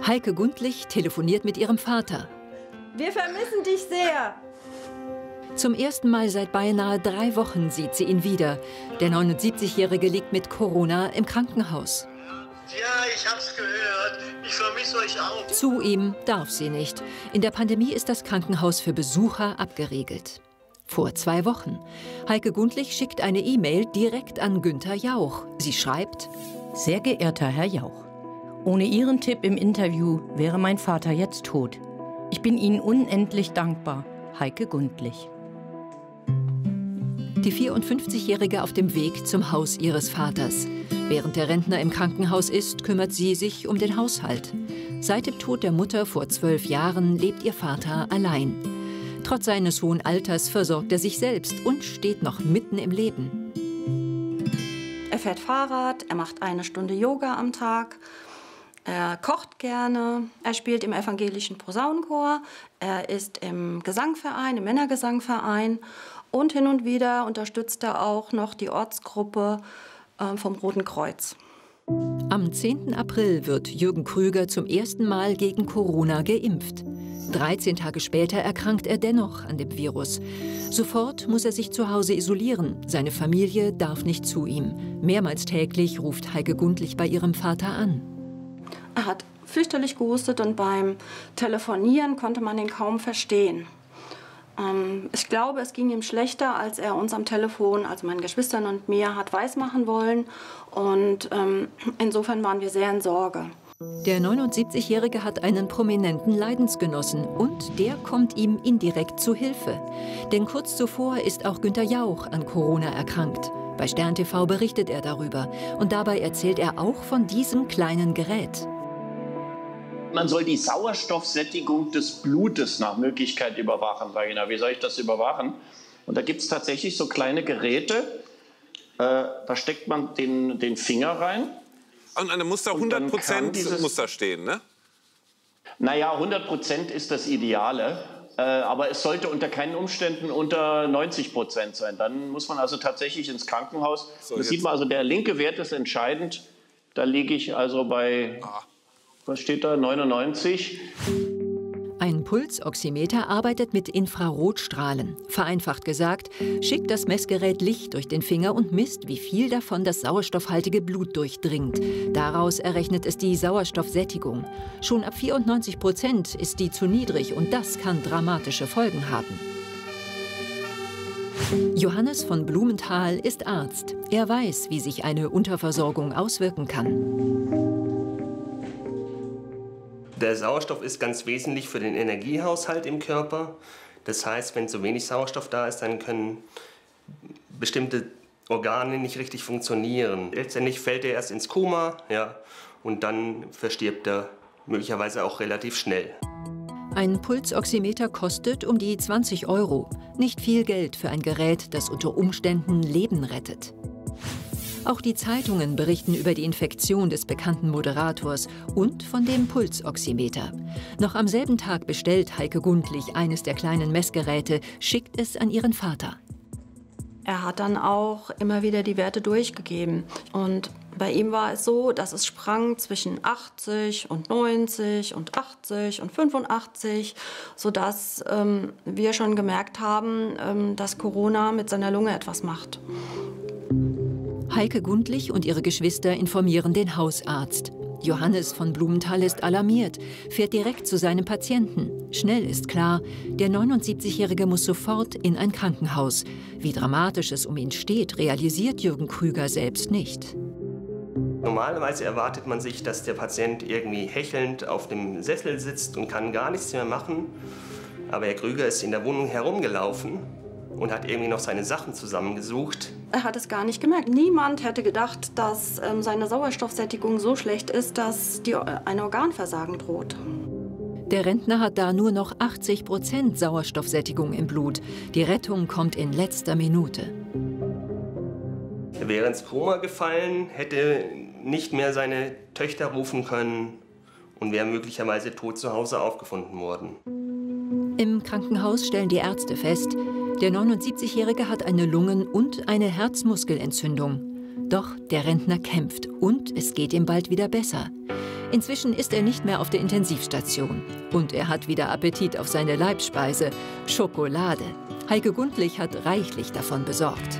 Heike Gundlich telefoniert mit ihrem Vater. Wir vermissen dich sehr. Zum ersten Mal seit beinahe 3 Wochen sieht sie ihn wieder. Der 79-Jährige liegt mit Corona im Krankenhaus. Ja, ich hab's gehört. Ich vermisse euch auch. Zu ihm darf sie nicht. In der Pandemie ist das Krankenhaus für Besucher abgeriegelt. Vor 2 Wochen. Heike Gundlich schickt eine E-Mail direkt an Günther Jauch. Sie schreibt: Sehr geehrter Herr Jauch, ohne Ihren Tipp im Interview wäre mein Vater jetzt tot. Ich bin Ihnen unendlich dankbar. Heike Gundlich. Die 54-Jährige auf dem Weg zum Haus ihres Vaters. Während der Rentner im Krankenhaus ist, kümmert sie sich um den Haushalt. Seit dem Tod der Mutter vor 12 Jahren lebt ihr Vater allein. Trotz seines hohen Alters versorgt er sich selbst und steht noch mitten im Leben. Er fährt Fahrrad, er macht 1 Stunde Yoga am Tag, er kocht gerne, er spielt im evangelischen Posaunenchor, er ist im Gesangverein, im Männergesangverein und hin und wieder unterstützt er auch noch die Ortsgruppe vom Roten Kreuz. Am 10. April wird Jürgen Krüger zum ersten Mal gegen Corona geimpft. 13 Tage später erkrankt er dennoch an dem Virus. Sofort muss er sich zu Hause isolieren. Seine Familie darf nicht zu ihm. Mehrmals täglich ruft Heike Gundlich bei ihrem Vater an. Er hat fürchterlich gehustet und beim Telefonieren konnte man ihn kaum verstehen. Ich glaube, es ging ihm schlechter, als er uns am Telefon, also meinen Geschwistern und mir, hat weismachen wollen. Und insofern waren wir sehr in Sorge. Der 79-Jährige hat einen prominenten Leidensgenossen und der kommt ihm indirekt zu Hilfe. Denn kurz zuvor ist auch Günther Jauch an Corona erkrankt. Bei Stern TV berichtet er darüber. Und dabei erzählt er auch von diesem kleinen Gerät. Man soll die Sauerstoffsättigung des Blutes nach Möglichkeit überwachen. Sag ich, na, wie soll ich das überwachen? Und da gibt es tatsächlich so kleine Geräte. Da steckt man den Finger rein. Und eine Muster 100% muss da stehen, ne? Naja, 100% ist das Ideale. Aber es sollte unter keinen Umständen unter 90% sein. Dann muss man also tatsächlich ins Krankenhaus. So, das sieht man, also der linke Wert ist entscheidend. Da liege ich also bei... Was steht da? 99. Ein Pulsoximeter arbeitet mit Infrarotstrahlen. Vereinfacht gesagt, schickt das Messgerät Licht durch den Finger und misst, wie viel davon das sauerstoffhaltige Blut durchdringt. Daraus errechnet es die Sauerstoffsättigung. Schon ab 94% ist die zu niedrig und das kann dramatische Folgen haben. Johannes von Blumenthal ist Arzt. Er weiß, wie sich eine Unterversorgung auswirken kann. Der Sauerstoff ist ganz wesentlich für den Energiehaushalt im Körper. Das heißt, wenn zu wenig Sauerstoff da ist, dann können bestimmte Organe nicht richtig funktionieren. Letztendlich fällt er erst ins Koma, ja, und dann verstirbt er möglicherweise auch relativ schnell. Ein Pulsoximeter kostet um die 20 €. Nicht viel Geld für ein Gerät, das unter Umständen Leben rettet. Auch die Zeitungen berichten über die Infektion des bekannten Moderators und von dem Pulsoximeter. Noch am selben Tag bestellt Heike Gundlich eines der kleinen Messgeräte, schickt es an ihren Vater. Er hat dann auch immer wieder die Werte durchgegeben. Und bei ihm war es so, dass es sprang zwischen 80 und 90 und 80 und 85, sodass wir schon gemerkt haben, dass Corona mit seiner Lunge etwas macht. Heike Gundlich und ihre Geschwister informieren den Hausarzt. Johannes von Blumenthal ist alarmiert, fährt direkt zu seinem Patienten. Schnell ist klar, der 79-Jährige muss sofort in ein Krankenhaus. Wie dramatisch es um ihn steht, realisiert Jürgen Krüger selbst nicht. Normalerweise erwartet man sich, dass der Patient irgendwie hechelnd auf dem Sessel sitzt und kann gar nichts mehr machen. Aber Herr Krüger ist in der Wohnung herumgelaufen und hat irgendwie noch seine Sachen zusammengesucht. Er hat es gar nicht gemerkt. Niemand hätte gedacht, dass seine Sauerstoffsättigung so schlecht ist, dass ein Organversagen droht. Der Rentner hat da nur noch 80% Sauerstoffsättigung im Blut. Die Rettung kommt in letzter Minute. Er wäre ins Koma gefallen, hätte nicht mehr seine Töchter rufen können und wäre möglicherweise tot zu Hause aufgefunden worden. Im Krankenhaus stellen die Ärzte fest, der 79-Jährige hat eine Lungen- und eine Herzmuskelentzündung. Doch der Rentner kämpft und es geht ihm bald wieder besser. Inzwischen ist er nicht mehr auf der Intensivstation. Und er hat wieder Appetit auf seine Leibspeise, Schokolade. Heike Gundlich hat reichlich davon besorgt.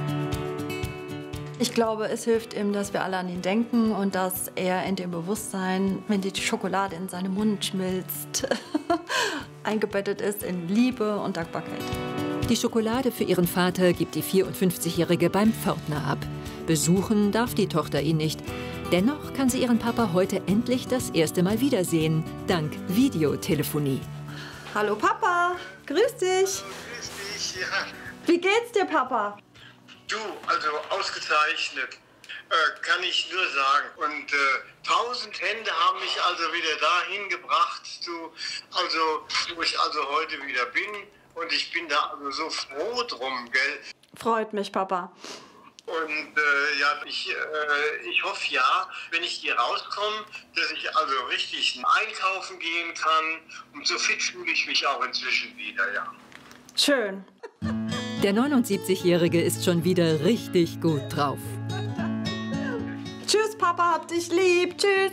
Ich glaube, es hilft ihm, dass wir alle an ihn denken und dass er in dem Bewusstsein, wenn die Schokolade in seinem Mund schmilzt, eingebettet ist in Liebe und Dankbarkeit. Die Schokolade für ihren Vater gibt die 54-Jährige beim Pförtner ab. Besuchen darf die Tochter ihn nicht. Dennoch kann sie ihren Papa heute endlich das erste Mal wiedersehen, dank Videotelefonie. Hallo Papa, grüß dich. Grüß dich, ja. Wie geht's dir, Papa? Du, also ausgezeichnet, kann ich nur sagen. Und 1000 Hände haben mich also wieder dahin gebracht, wo ich also heute wieder bin. Und ich bin da also so froh drum, gell? Freut mich, Papa. Und ja, ich hoffe ja, wenn ich hier rauskomme, dass ich also richtig einkaufen gehen kann. Und so fit fühle ich mich auch inzwischen wieder, ja. Schön. Der 79-Jährige ist schon wieder richtig gut drauf. Tschüss, Papa, hab dich lieb. Tschüss.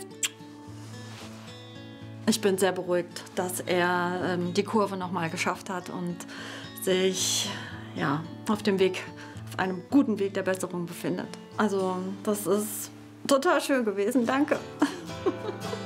Ich bin sehr beruhigt, dass er die Kurve noch mal geschafft hat und sich ja, auf einem guten Weg der Besserung befindet. Also, das ist total schön gewesen. Danke.